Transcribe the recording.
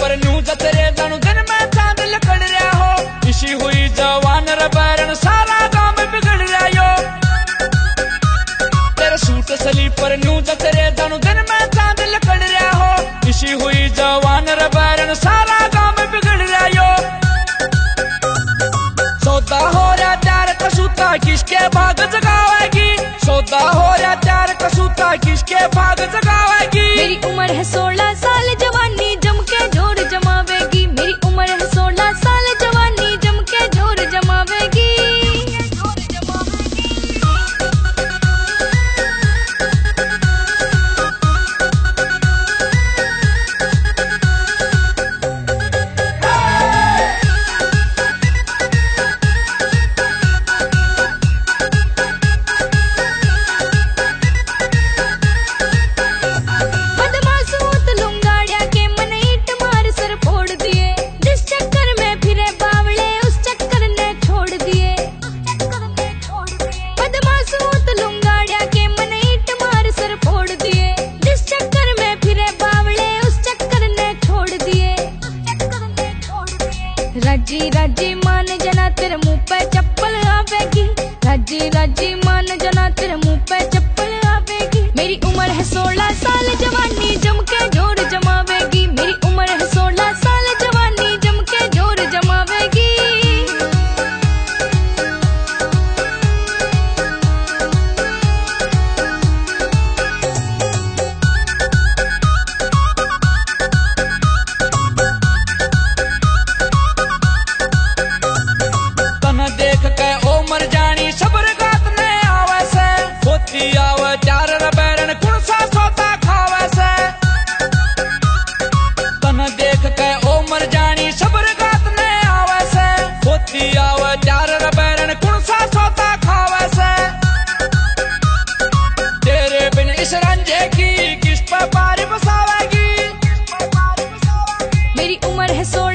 पर न्यू जतरे जानू दिन में चांद लकड़ रहा हो। इसी हुई जवान रबैरन सारा काम बिगड़ रहा यो। तेरे सूट स्लीपर न्यू जतरे जानू दिन में चांद लकड़ रहा हो। इसी हुई जवान रबैरन सारा काम बिगड़ रहा यो। सौदा हो रहा त्यार कसूता किसके भाग जगावेगी। सौदा हो रहा त्यार कसूता किसके भाग जगावेगी। मेरी उम्र है 16 साल जवानी जम के जोर जमावेगी। मेरी उम्र है 16 साल जवानी जम के जोर जमावेगी। राजी राजी मान जना तेरे मुंह पे चप्पल आवेगी। राजी राजी मान जना तेरे मुंह पे चप्पल आवेगी। मेरी उम्र है 16 साल जवानी जम के जोर जमावेगी। मेरी उम्र है 16 साल जवानी जम के जोर जमावेगी। देख के ओ मर जानी सबर गात ने आवे से। होती आवे चार रबैरन कुण सा सोता खावे से। तन देख के ओ मर जानी सबर गात ने आवे से। होती आवे चार रबैरन कुण सा सोता खावे से। तेरे बिन इस रंजे की किस पे पार बसावेगी। मेरी उम्र है 16